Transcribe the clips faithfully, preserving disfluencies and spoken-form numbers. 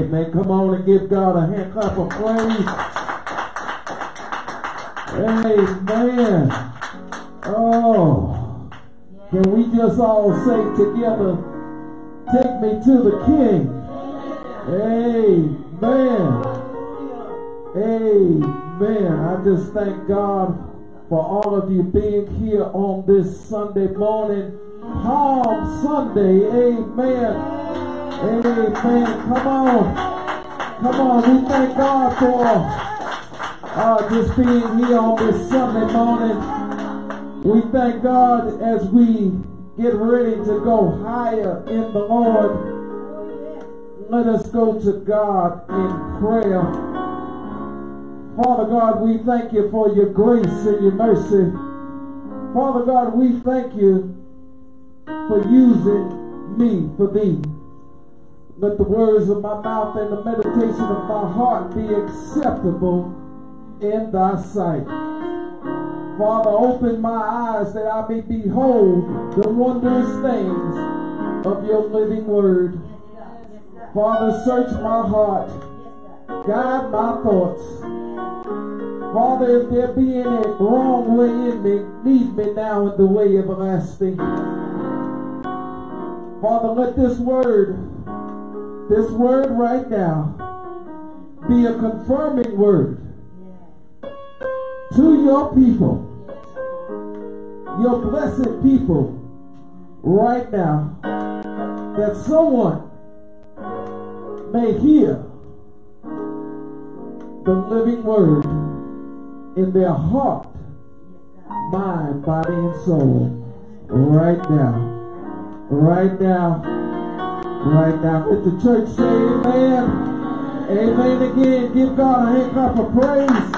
Amen. Come on and give God a hand clap of praise. Amen. Oh, can we just all say together, take me to the King. Amen. Amen. I just thank God for all of you being here on this Sunday morning. Palm Sunday. Amen. Amen. Come on. Come on. We thank God for uh, just being here on this Sunday morning. We thank God as we get ready to go higher in the Lord. Let us go to God in prayer. Father God, we thank you for your grace and your mercy. Father God, we thank you for using me for thee. Let the words of my mouth and the meditation of my heart be acceptable in thy sight. Father, open my eyes that I may behold the wondrous things of your living word. Father, search my heart. Guide my thoughts. Father, if there be any wrong way in me, lead me now in the way everlasting. Father, let this word, this word right now, be a confirming word to your people, your blessed people, right now, that someone may hear the living word in their heart, mind, body, and soul, right now. Right now, right now. Let the church say amen. Amen again. Give God a hand clap of praise.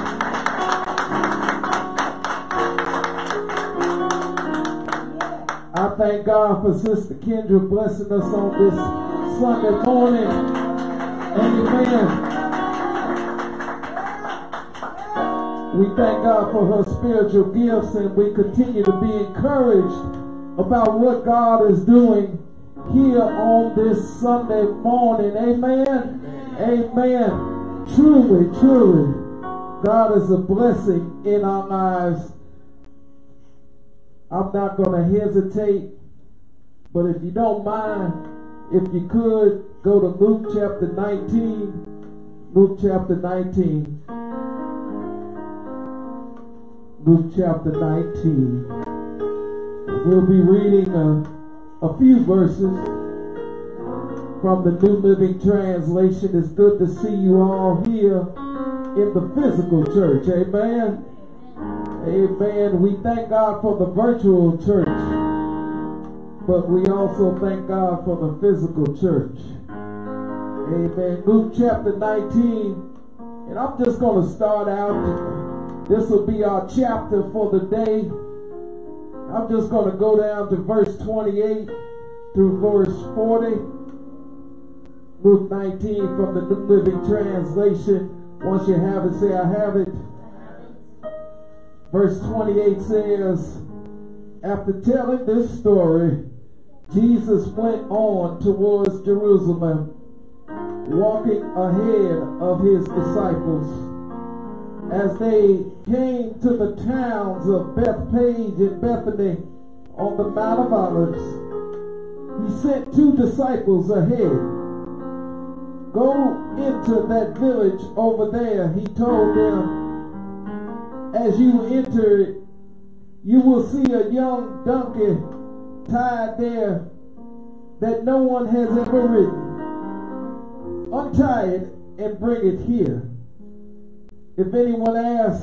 I thank God for Sister Kendra blessing us on this Sunday morning. Amen. We thank God for her spiritual gifts, and we continue to be encouraged about what God is doing here on this Sunday morning. Amen. Amen. Truly, truly, God is a blessing in our lives. I'm not going to hesitate, but if you don't mind, if you could, go to Luke chapter nineteen. Luke chapter nineteen. Luke chapter nineteen. We'll be reading a, a few verses from the New Living Translation. It's good to see you all here in the physical church. Amen. Amen. We thank God for the virtual church, but we also thank God for the physical church. Amen. Luke chapter nineteen. And I'm just going to start out. This will be our chapter for the day. I'm just going to go down to verse twenty-eight through verse forty. Luke nineteen from the New Living Translation. Once you have it, say, I have it. Verse twenty-eight says, after telling this story, Jesus went on towards Jerusalem, walking ahead of his disciples. As they came to the towns of Bethpage and Bethany on the Mount of Olives, he sent two disciples ahead. Go into that village over there, he told them. As you enter it, you will see a young donkey tied there that no one has ever ridden. Untie it and bring it here. If anyone asks,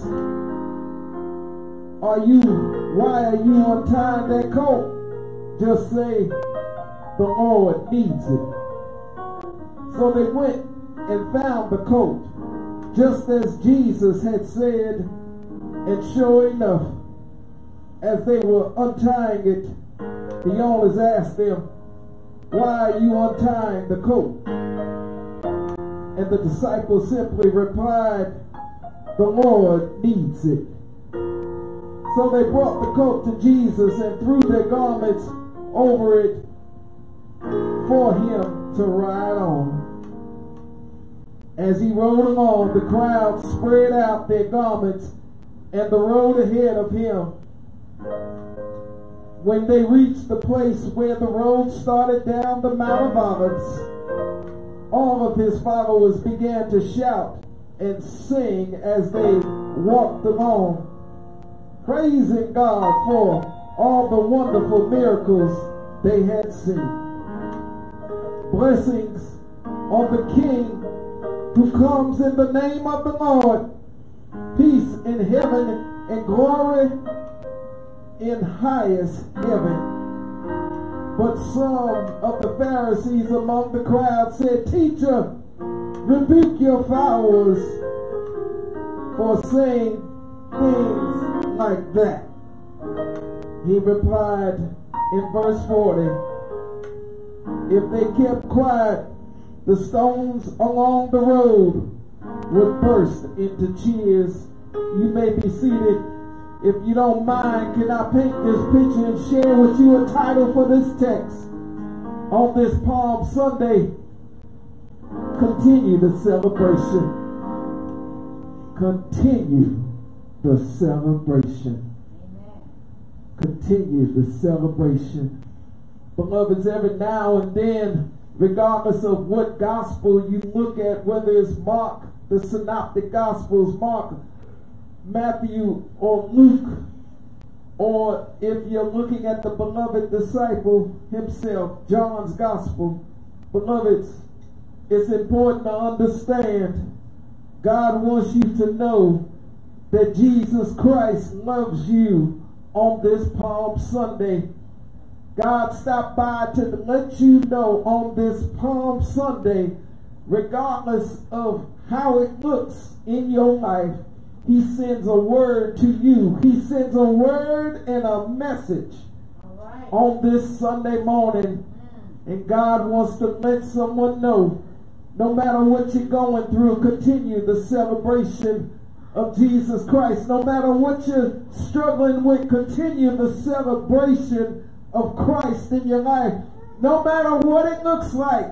are you, why are you untying that coat? Just say, the Lord needs it. So they went and found the coat, just as Jesus had said, and sure enough, as they were untying it, he always asked them, why are you untying the coat? And the disciples simply replied, the Lord needs it. So they brought the coat to Jesus and threw their garments over it for him to ride on. As he rode along, the crowd spread out their garments and the road ahead of him. When they reached the place where the road started down the Mount of Olives, all of his followers began to shout and sing as they walked along, praising God for all the wonderful miracles they had seen. Blessings on the King who comes in the name of the Lord. Peace in heaven and glory in highest heaven. But some of the Pharisees among the crowd said, Teacher, rebuke your followers for saying things like that. He replied in verse forty, if they kept quiet, the stones along the road would burst into cheers. You may be seated. If you don't mind, can I paint this picture and share with you a title for this text? On this Palm Sunday, continue the celebration. Continue the celebration. Continue the celebration. Beloveds, every now and then, regardless of what gospel you look at, whether it's Mark, the synoptic gospels, Mark, Matthew, or Luke, or if you're looking at the beloved disciple himself, John's gospel, beloveds, it's important to understand God wants you to know that Jesus Christ loves you on this Palm Sunday. God stopped by to let you know on this Palm Sunday, regardless of how it looks in your life, he sends a word to you. He sends a word and a message right on this Sunday morning. And God wants to let someone know, no matter what you're going through, continue the celebration of Jesus Christ. No matter what you're struggling with, continue the celebration of Christ in your life. No matter what it looks like,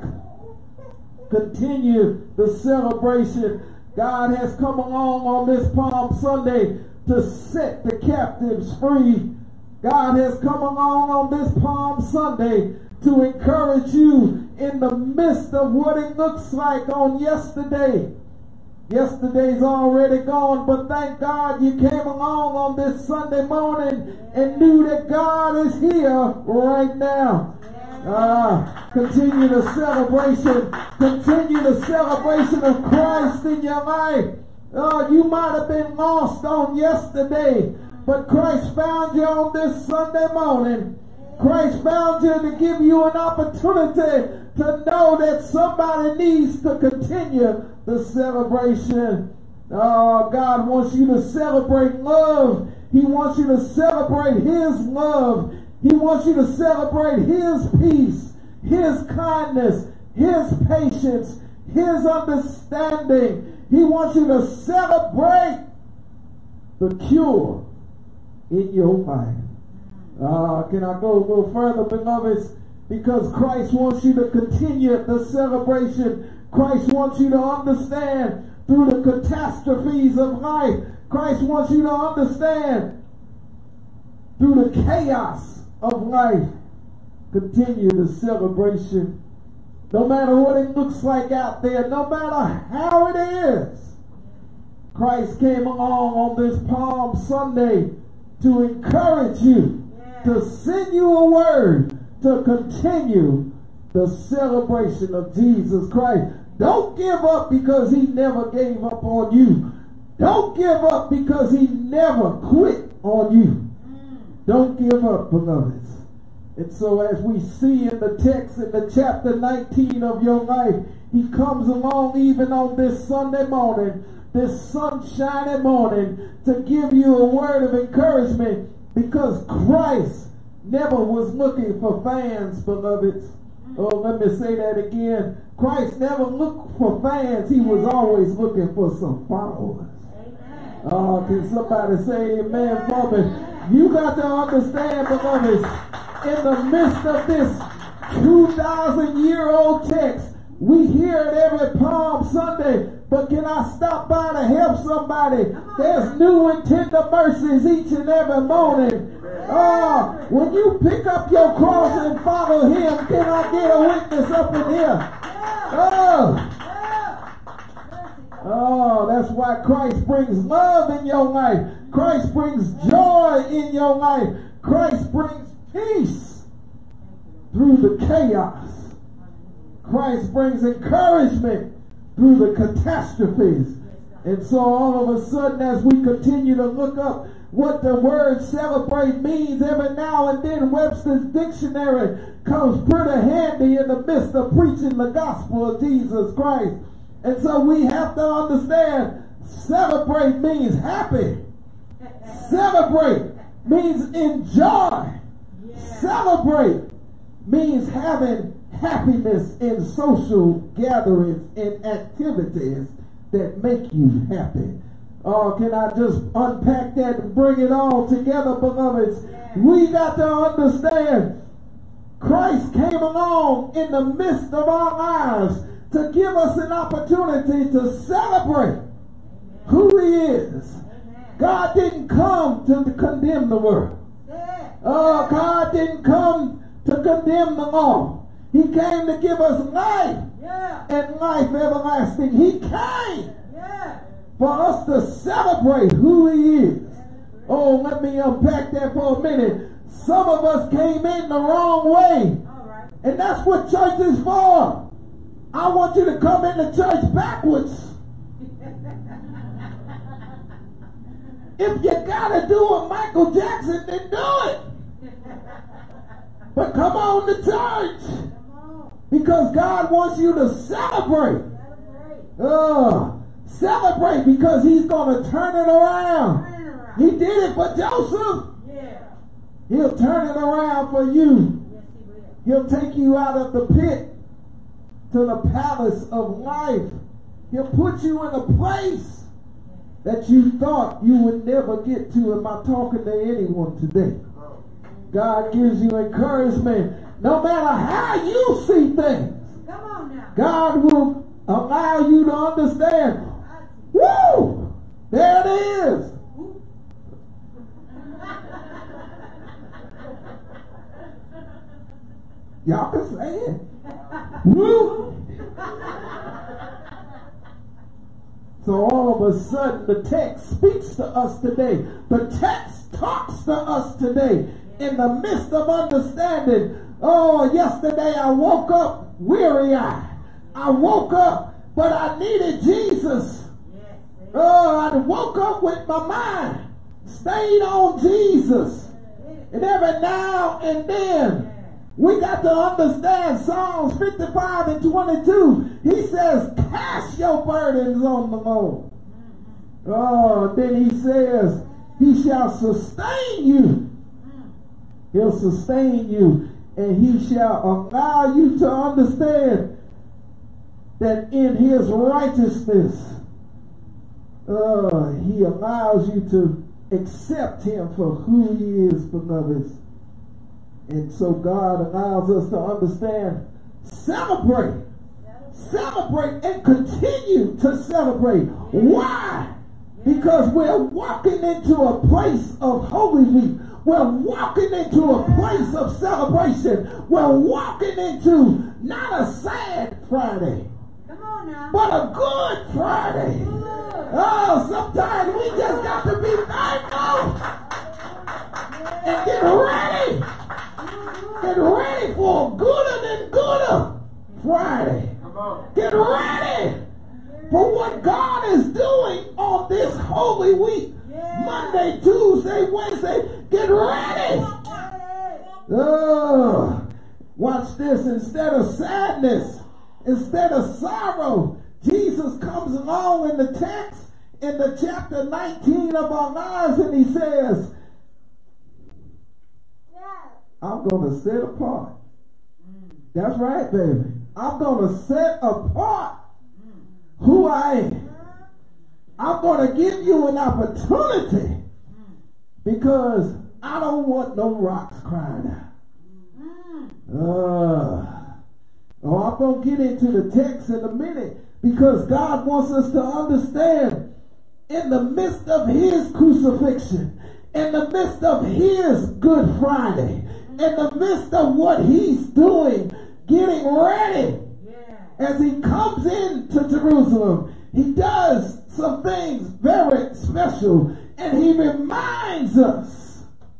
continue the celebration. God has come along on this Palm Sunday to set the captives free. God has come along on this Palm Sunday to encourage you in the midst of what it looks like on yesterday. Yesterday's already gone, but thank God you came along on this Sunday morning and knew that God is here right now. Uh, continue the celebration. Continue the celebration of Christ in your life. Uh, you might have been lost on yesterday, but Christ found you on this Sunday morning. Christ found you to give you an opportunity to know that somebody needs to continue the celebration. Oh, God wants you to celebrate love. He wants you to celebrate his love. He wants you to celebrate his peace, his kindness, his patience, his understanding. He wants you to celebrate the cure in your life. Uh, can I go a little further, beloveds? Because Christ wants you to continue the celebration. Christ wants you to understand through the catastrophes of life. Christ wants you to understand through the chaos of life. Continue the celebration. No matter what it looks like out there, no matter how it is, Christ came along on this Palm Sunday to encourage you, to send you a word, to continue the celebration of Jesus Christ. Don't give up because he never gave up on you. Don't give up because he never quit on you. Don't give up, beloveds. And so as we see in the text in the chapter nineteen of your life, he comes along even on this Sunday morning, this sunshiny morning, to give you a word of encouragement, because Christ never was looking for fans, beloveds. Oh, let me say that again. Christ never looked for fans. He was always looking for some followers. Oh, uh, can somebody say amen for me? You got to understand, beloveds, in the midst of this two thousand year old text, We hear it every Palm Sunday, but can I stop by to help somebody? There's new and tender mercies each and every morning. Oh, when you pick up your cross and follow him, can I get a witness up in here? Oh, oh, that's why Christ brings love in your life. Christ brings joy in your life. Christ brings peace through the chaos. Christ brings encouragement through the catastrophes. And so all of a sudden, as we continue to look up what the word celebrate means, every now and then Webster's dictionary comes pretty handy in the midst of preaching the gospel of Jesus Christ. And so we have to understand, celebrate means happy. Celebrate means enjoy. Celebrate means having happiness in social gatherings and activities that make you happy. Oh, can I just unpack that and bring it all together, beloveds? We got to understand Christ came along in the midst of our lives to give us an opportunity to celebrate who he is. God didn't come to condemn the world. Oh, God didn't come to condemn the law. He came to give us life yeah. and life everlasting. He came yeah. for us to celebrate who he is. Oh, let me unpack that for a minute. Some of us came in the wrong way. Right. And that's what church is for. I want you to come into church backwards. If you gotta do a Michael Jackson, then do it. But come on to church. Because God wants you to celebrate. Uh, celebrate because he's going to turn it around. He did it for Joseph. He'll turn it around for you. He'll take you out of the pit to the palace of life. He'll put you in a place that you thought you would never get to. Am I talking to anyone today? God gives you encouragement. No matter how you see things, come on now. God will allow you to understand. Woo! There it is. Y'all can say it. Woo! So all of a sudden the text speaks to us today. The text talks to us today in the midst of understanding. Oh, yesterday I woke up weary-eyed. I woke up, but I needed Jesus. Oh, I woke up with my mind stayed on Jesus. And every now and then, we got to understand Psalms fifty-five and twenty-two. He says, cast your burdens on the Lord. Oh, then he says, he shall sustain you. He'll sustain you. And he shall allow you to understand that in his righteousness, uh, he allows you to accept him for who he is, beloveds. And so God allows us to understand, celebrate, celebrate, and continue to celebrate. Why? Because we're walking into a place of Holy Week. We're walking into a place of celebration. We're walking into not a sad Friday, come on now, but a good Friday. Good. Oh, sometimes we just got to be thankful and get ready. Get ready for a gooder than gooder Friday. Get ready for what God is doing on this Holy Week. Monday, Tuesday, Wednesday. Get ready. Oh, watch this. Instead of sadness, instead of sorrow, Jesus comes along in the text in the chapter nineteen of our lives, and he says, I'm going to set apart. That's right, baby. I'm going to set apart who I am. I'm going to give you an opportunity because I don't want no rocks crying out. Uh, Oh, I'm going to get into the text in a minute, because God wants us to understand, in the midst of his crucifixion, in the midst of his Good Friday, in the midst of what he's doing, getting ready, as he comes into Jerusalem, he does some things very special, and he reminds us,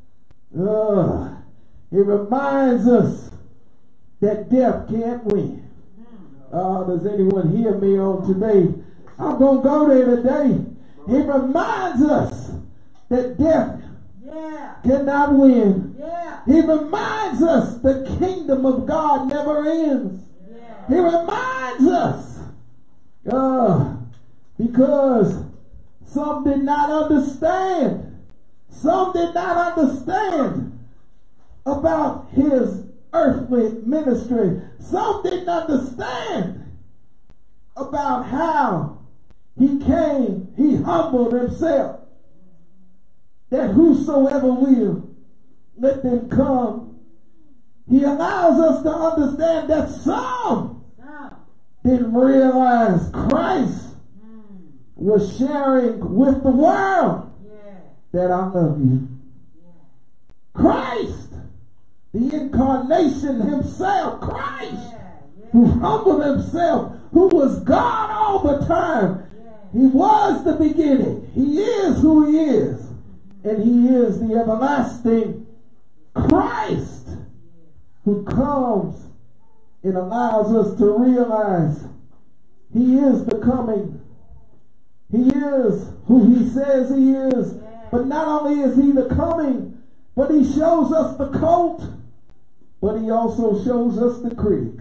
uh, he reminds us that death can't win. Uh, does anyone hear me on today? I'm going to go there today. He reminds us that death yeah. cannot win. Yeah. He reminds us the kingdom of God never ends. Yeah. He reminds us uh, because some did not understand. Some did not understand about his earthly ministry. Some didn't understand about how he came, he humbled himself, that whosoever will, let them come. He allows us to understand that some didn't realize Christ was sharing with the world that I love you. Christ, the incarnation himself, Christ, who humbled himself, who was God all the time. He was the beginning. He is who he is. And he is the everlasting Christ, who comes and allows us to realize he is the coming. He is who he says he is. But not only is he the coming, but he shows us the colt, but he also shows us the critics.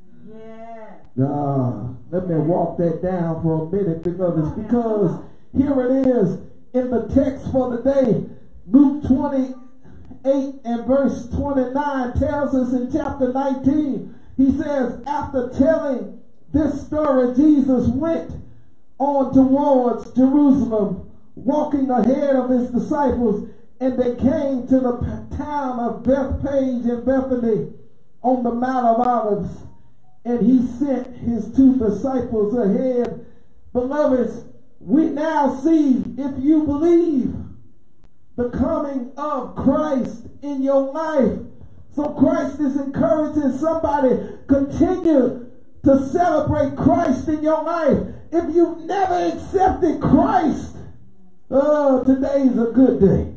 Yeah. Uh, let me walk that down for a minute, beloveds, because here it is in the text for the day. Luke twenty-eight and verse twenty-nine tells us in chapter nineteen, he says, after telling this story, Jesus went on towards Jerusalem, walking ahead of his disciples, and they came to the town of Bethpage and Bethany on the Mount of Olives, and he sent his two disciples ahead. Beloveds, we now see, if you believe, the coming of Christ in your life. So Christ is encouraging somebody, continue to celebrate Christ in your life. If you've never accepted Christ, oh, today's a good day.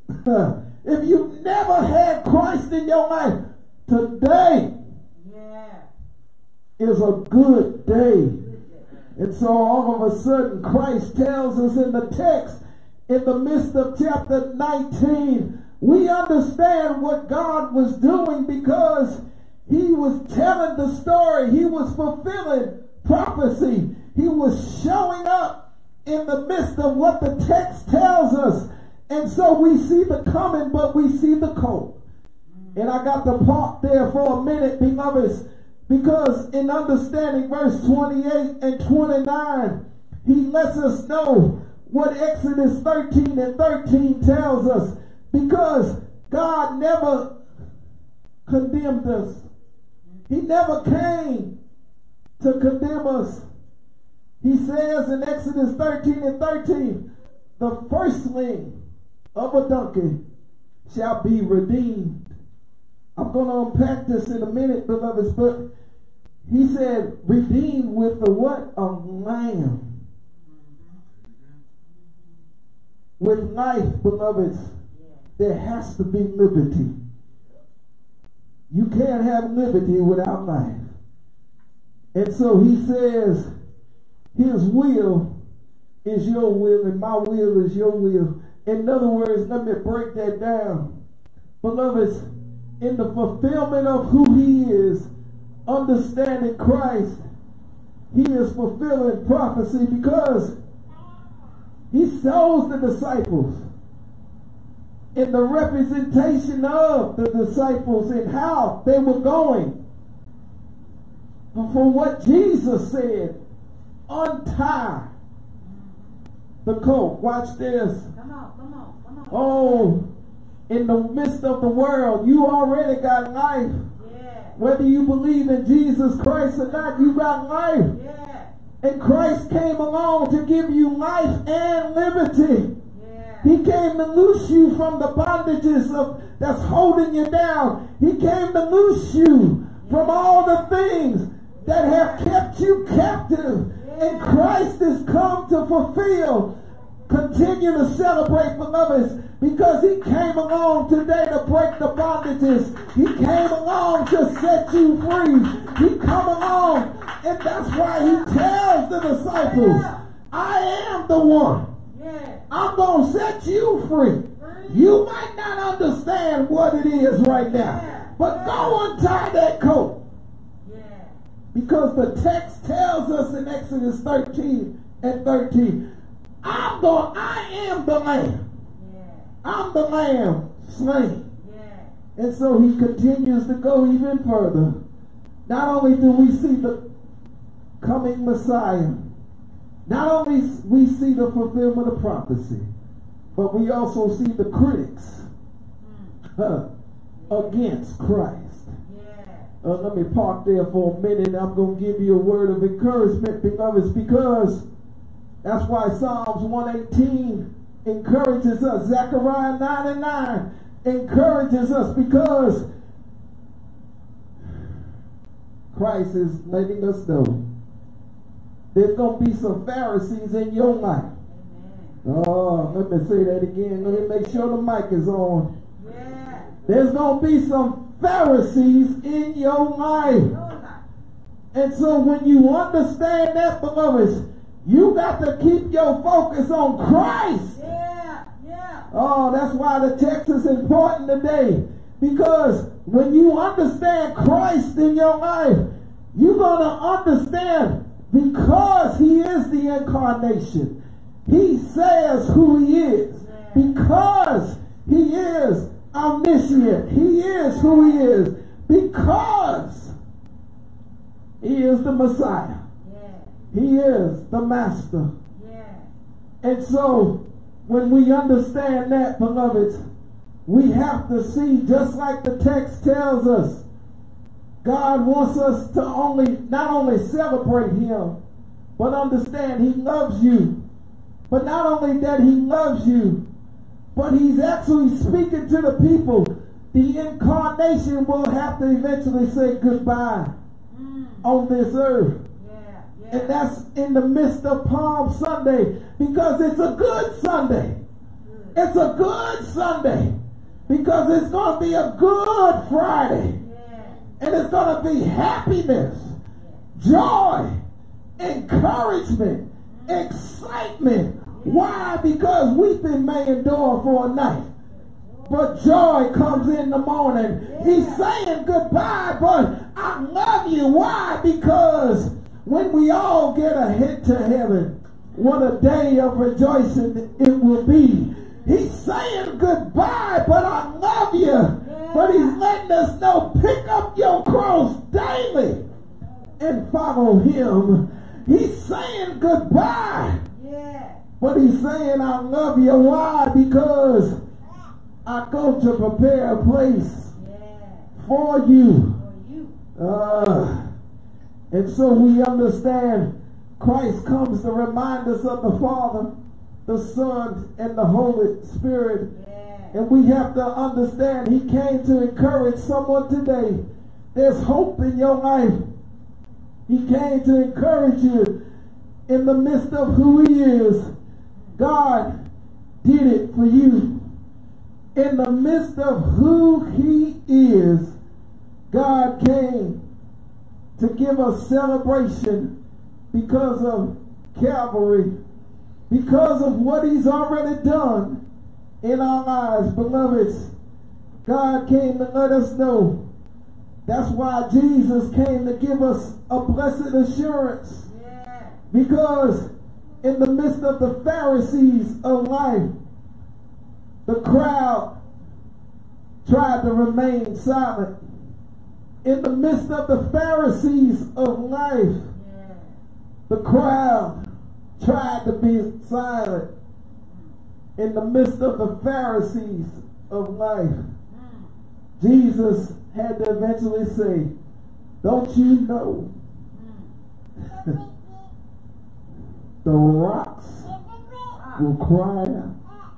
If you've never had Christ in your life, today yeah. is a good day. And so all of a sudden Christ tells us in the text, in the midst of chapter nineteen, we understand what God was doing, because he was telling the story. He was fulfilling prophecy. He was showing up in the midst of what the text tells us. And so we see the coming, but we see the colt. And I got to park there for a minute, beloveds, because in understanding verse twenty-eight and twenty-nine, he lets us know what Exodus thirteen and thirteen tells us, because God never condemned us. He never came to condemn us. He says in Exodus thirteen and thirteen, the firstling of a donkey shall be redeemed. I'm going to unpack this in a minute, beloveds, but he said redeemed with the what? A lamb. With life, beloveds, there has to be liberty. You can't have liberty without life. And so he says his will is your will and my will is your will. In other words, let me break that down. Beloveds, in the fulfillment of who he is, understanding Christ, he is fulfilling prophecy, because he shows the disciples in the representation of the disciples and how they were going. But for what Jesus said, untie the colt. Watch this. Come on, come on, come on. Oh, in the midst of the world, you already got life. Yeah. Whether you believe in Jesus Christ or not, you got life. Yeah. And Christ came along to give you life and liberty. Yeah. He came to loose you from the bondages of that's holding you down. He came to loose you from all the things that have kept you captive. And Christ has come to fulfill. Continue to celebrate, beloveds, because he came along today to break the bondages. He came along to set you free. He come along, and that's why he tells the disciples, I am the one. I'm going to set you free. You might not understand what it is right now, but go untie that coat. Because the text tells us in Exodus thirteen and thirteen, I'm going, I am the lamb. Yeah. I'm the lamb slain. Yeah. And so he continues to go even further. Not only do we see the coming Messiah, not only we see the fulfillment of prophecy, but we also see the critics uh, against Christ. Yeah. Uh, let me park there for a minute. I'm going to give you a word of encouragement, beloveds, because that's why Psalms one eighteen encourages us. Zechariah nine and nine encourages us, because Christ is letting us know there's going to be some Pharisees in your life. Amen. Oh, let me say that again. Let me make sure the mic is on. Yeah. There's going to be some Pharisees in your life. And so when you understand that, beloveds, you got to keep your focus on Christ. Yeah, yeah. Oh, that's why the text is important today. Because when you understand Christ in your life, you're going to understand, because he is the incarnation. He says who he is. Yeah. Because he is omniscient. He is who he is. Because he is the Messiah. He is the master. Yeah. And so, when we understand that, beloveds, we have to see, just like the text tells us, God wants us to only, not only celebrate him, but understand he loves you. But not only that he loves you, but he's actually speaking to the people. The incarnation will have to eventually say goodbye mm. on this earth. And that's in the midst of Palm Sunday, because it's a good Sunday. It's a good Sunday because it's going to be a good Friday. And it's going to be happiness, joy, encouragement, excitement. Why? Because weeping may endure for a night, but joy comes in the morning. He's saying goodbye, but I love you. Why? Because when we all get ahead to heaven, what a day of rejoicing it will be. He's saying goodbye, but I love you. Yeah. But he's letting us know, pick up your cross daily and follow him. He's saying goodbye. Yeah. But he's saying, I love you. Why? Because I go to prepare a place yeah. for you. For you. Uh, And so we understand Christ comes to remind us of the Father, the Son, and the Holy Spirit. Yeah. And we have to understand he came to encourage someone today. There's hope in your life. He came to encourage you in the midst of who he is. God did it for you. In the midst of who he is, God came to give us celebration because of Calvary, because of what he's already done in our lives. Beloveds, God came to let us know. That's why Jesus came to give us a blessed assurance. Yeah. Because in the midst of the Pharisees of life, the crowd tried to remain silent. In the midst of the Pharisees of life, yeah. the crowd tried to be silent. In the midst of the Pharisees of life, mm. Jesus had to eventually say, Don't you know the rocks will cry out?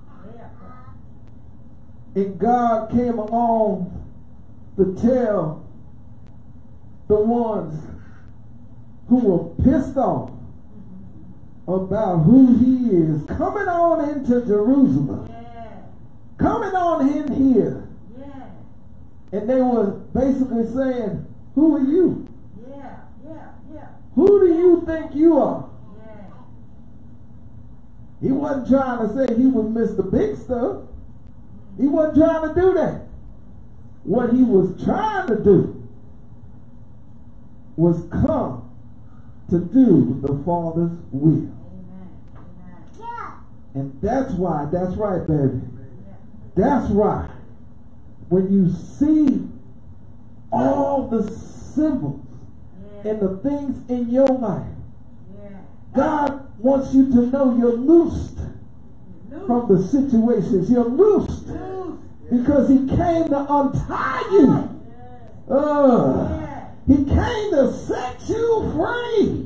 And God came along to tell the ones who were pissed off about who he is, coming on into Jerusalem, yeah. coming on in here. Yeah. And they were basically saying, who are you? Yeah, yeah, yeah. Who do you think you are? Yeah. He wasn't trying to say he was Mister Big Stuff. He wasn't trying to do that. What he was trying to do was come to do the Father's will. Amen. Yeah. And that's why, that's right, baby. That's why when you see all the symbols yeah. and the things in your life, yeah. God wants you to know you're loosed Loose. from the situations. You're loosed Loose. because he came to untie you. Yeah. Uh, yeah. He came to set you free.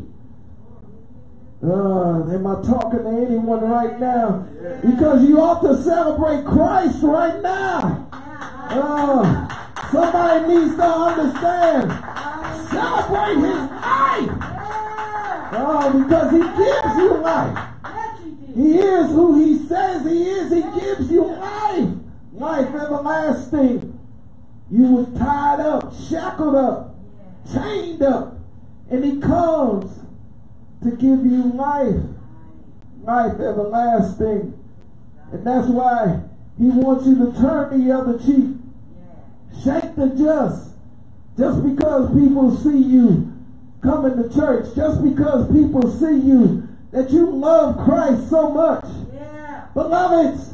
Uh, am I talking to anyone right now? Yeah. Because you ought to celebrate Christ right now. Uh, somebody needs to understand. Celebrate his life. Oh, because he gives you life. He is who he says he is. He gives you life. Life everlasting. You were tied up, shackled up, chained up, and he comes to give you life, life everlasting. And that's why he wants you to turn the other cheek, shake the just. Just because people see you coming to church, just because people see you that you love Christ so much, yeah. beloveds,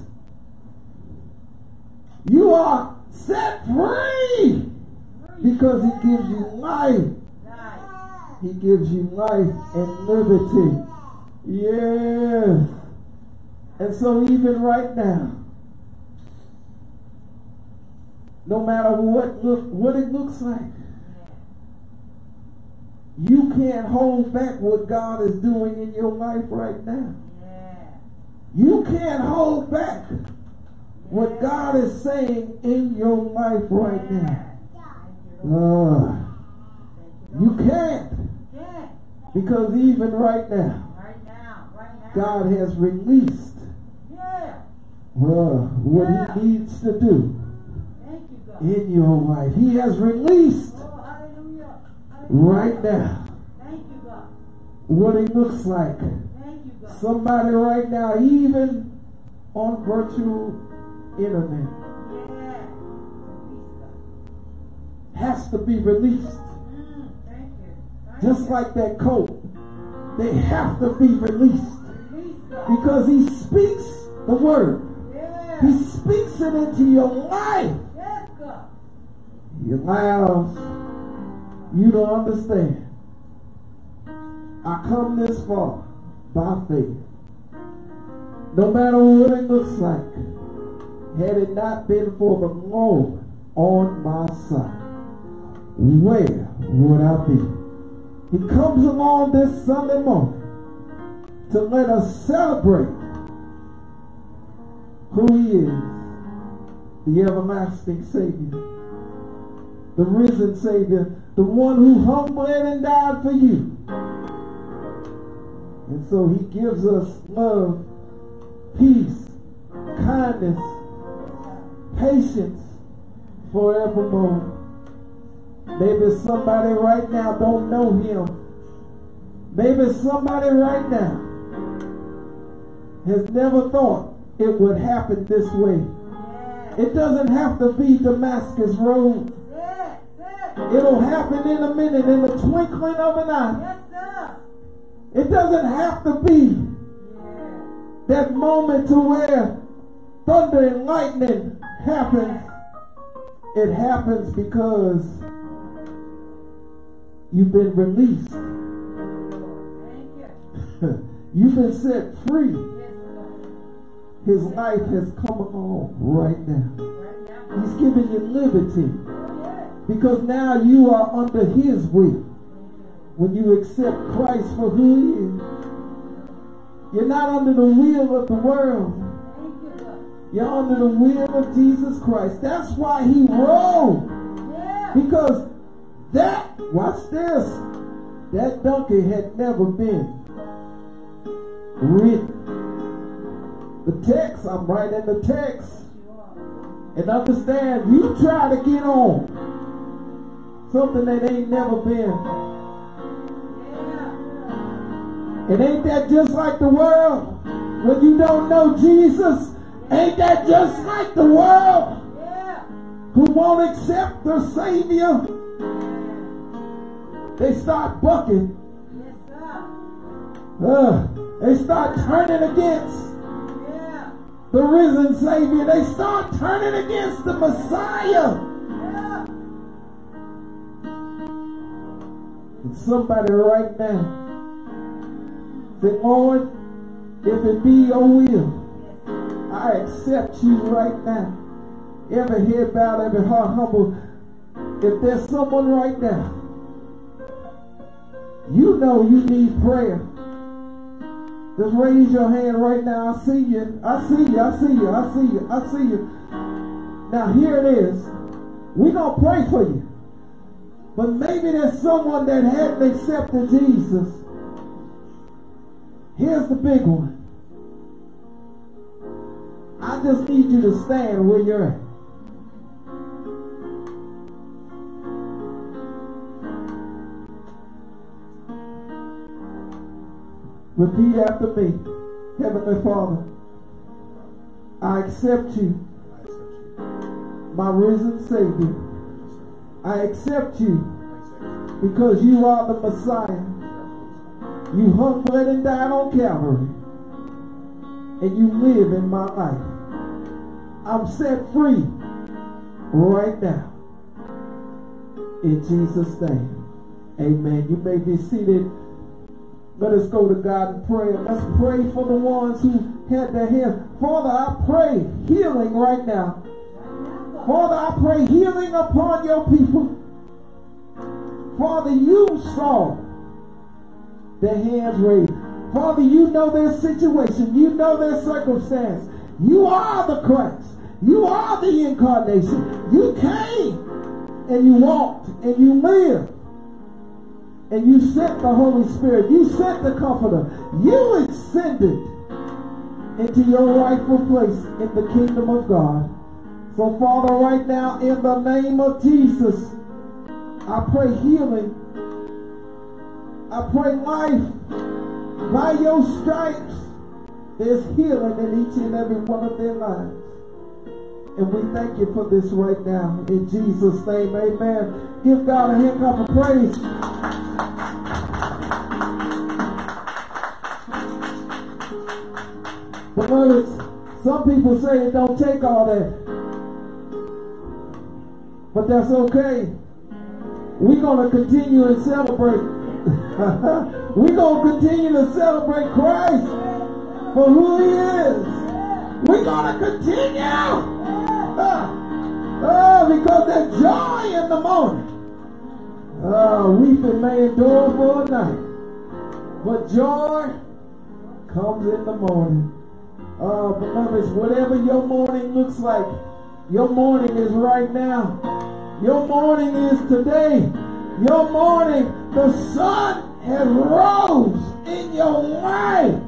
you are set free. Because he gives you life. He gives you life and liberty. Yes. And so even right now, no matter what look what it looks like, you can't hold back what God is doing in your life right now. You can't hold back what God is saying in your life right now. Uh, you can't, because even right now, right now, right now. God has released yeah. uh, what yeah. he needs to do Thank you, God. in your life. He has released oh, hallelujah. Hallelujah. right now Thank you, God. what it looks like. Thank you, God. Somebody right now, even on virtual internet, has to be released. Mm, thank you. Thank Just you. like that coat. They have to be released. Release, because he speaks the word. Yeah. He speaks it into your life. Yes, God. He allows you to understand. I come this far by faith. No matter what it looks like, had it not been for the Lord on my side, where would I be? He comes along this Sunday morning to let us celebrate who he is, the everlasting Savior, the risen Savior, the one who hung, bled, and died for you. And so he gives us love, peace, kindness, patience forevermore. Maybe somebody right now don't know him. Maybe somebody right now has never thought it would happen this way. It doesn't have to be Damascus Road. It'll happen in a minute, in the twinkling of an eye. It doesn't have to be that moment to where thunder and lightning happens. It happens because you've been released. You've been set free. His life has come along right now. He's giving you liberty. Because now you are under his will. When you accept Christ for who he is, you're not under the will of the world. You're under the will of Jesus Christ. That's why he rose. Because that, watch this, that donkey had never been written. The text, I'm right in the text. And understand, you try to get on something that ain't never been. And ain't that just like the world? When you don't know Jesus, ain't that just like the world? Who won't accept their Savior? They start bucking. Uh, they start turning against the risen Savior. They start turning against the Messiah. And somebody right now say, Lord, if it be your will, I accept you right now. Every head bowed, every heart humble. If there's someone right now, you know you need prayer, just raise your hand right now. I see you. I see you. I see you. I see you. I see you. Now here it is. We're going to pray for you. But maybe there's someone that hadn't accepted Jesus. Here's the big one. I just need you to stand where you're at. Repeat after me. Heavenly Father, I accept you, my risen Savior. I accept you because you are the Messiah. You hung, bled, and died on Calvary, and you live in my life. I'm set free right now. In Jesus' name, amen. You may be seated. Let us go to God in prayer. Let's pray for the ones who had their hands. Father, I pray healing right now. Father, I pray healing upon your people. Father, you saw their hands raised. Father, you know their situation. You know their circumstance. You are the Christ. You are the incarnation. You came and you walked and you lived. And you sent the Holy Spirit. You sent the Comforter. You ascended into your rightful place in the kingdom of God. So, Father, right now, in the name of Jesus, I pray healing. I pray life. By your stripes, there's healing in each and every one of their lives. And we thank you for this right now. In Jesus' name, amen. Give God a hand clap of praise. Beloved, some people say it don't take all that. But that's okay. We're going to continue and celebrate. We're going to continue to celebrate Christ for who he is. We're going to continue. Oh, because there's joy in the morning. Oh, weeping may endure for a night, but joy comes in the morning. Oh, beloveds, whatever your morning looks like, your morning is right now. Your morning is today. Your morning, the sun has rose in your life.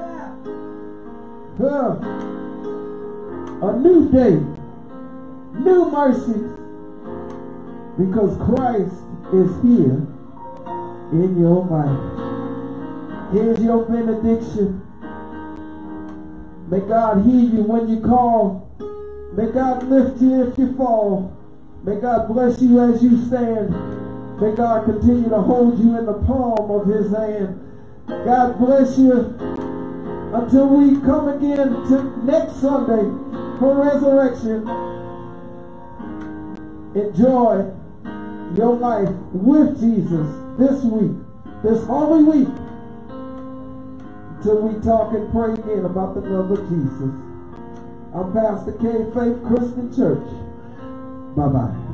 Uh, a new day, new mercies, because Christ is here in your life. Here's your benediction. May God hear you when you call. May God lift you if you fall. May God bless you as you stand. May God continue to hold you in the palm of his hand. God bless you until we come again to next Sunday for resurrection. Enjoy your life with Jesus this week, this holy week, until we talk and pray again about the love of Jesus. I'm Pastor K, Faith Christian Church. Bye-bye.